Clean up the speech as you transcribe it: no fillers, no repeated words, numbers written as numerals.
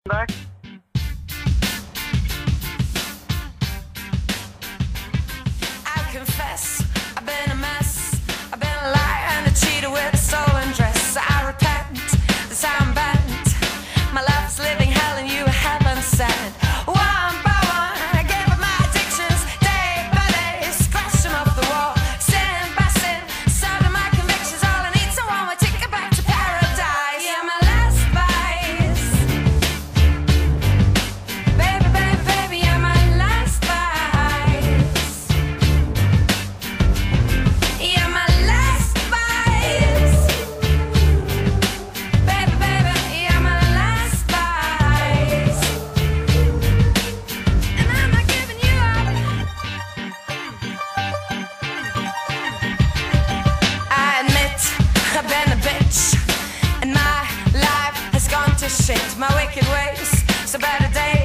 Back. I confess, I've been a mess. I've been a liar and a cheater with a stolen dress. I repent, this I'm bent. My life is living hell and you haven't sent. One by one, I gave up my addictions. Day by day, scratched them off the wall. Sin by sin, started my convictions. All I need someone will take it back to paradise. Yeah, my last vice. Baby, baby, baby, you're my last vice. You're my last vice. Baby, baby, you're my last vice. And I'm not giving you up. I admit I've been a bitch, and my life has gone to shit. My wicked ways, so better days.